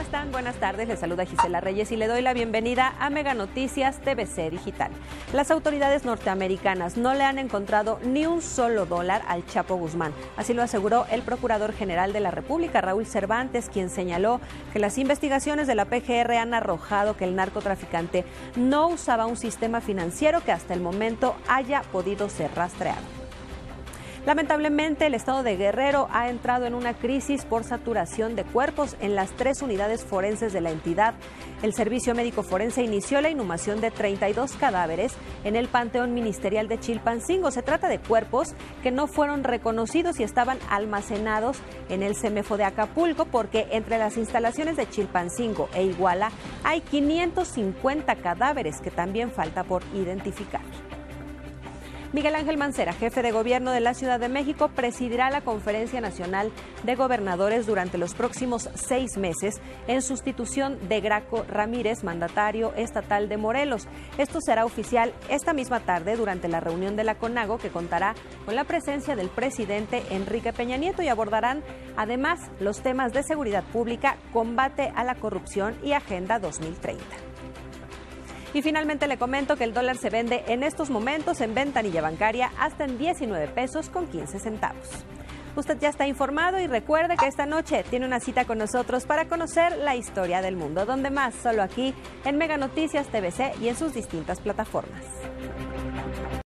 están? Buenas tardes, les saluda Gisela Reyes y le doy la bienvenida a Mega Noticias TVC Digital. Las autoridades norteamericanas no le han encontrado ni un solo dólar al Chapo Guzmán. Así lo aseguró el Procurador General de la República, Raúl Cervantes, quien señaló que las investigaciones de la PGR han arrojado que el narcotraficante no usaba un sistema financiero que hasta el momento haya podido ser rastreado. Lamentablemente, el estado de Guerrero ha entrado en una crisis por saturación de cuerpos en las 3 unidades forenses de la entidad. El Servicio Médico Forense inició la inhumación de 32 cadáveres en el Panteón Ministerial de Chilpancingo. Se trata de cuerpos que no fueron reconocidos y estaban almacenados en el CEMEFO de Acapulco, porque entre las instalaciones de Chilpancingo e Iguala hay 550 cadáveres que también falta por identificar. Miguel Ángel Mancera, jefe de gobierno de la Ciudad de México, presidirá la Conferencia Nacional de Gobernadores durante los próximos 6 meses en sustitución de Graco Ramírez, mandatario estatal de Morelos. Esto será oficial esta misma tarde durante la reunión de la CONAGO, que contará con la presencia del presidente Enrique Peña Nieto, y abordarán además los temas de seguridad pública, combate a la corrupción y Agenda 2030. Y finalmente le comento que el dólar se vende en estos momentos en ventanilla bancaria hasta en 19 pesos con 15 centavos. Usted ya está informado y recuerde que esta noche tiene una cita con nosotros para conocer la historia del mundo. ¿Dónde más? Solo aquí en Mega Noticias TVC y en sus distintas plataformas.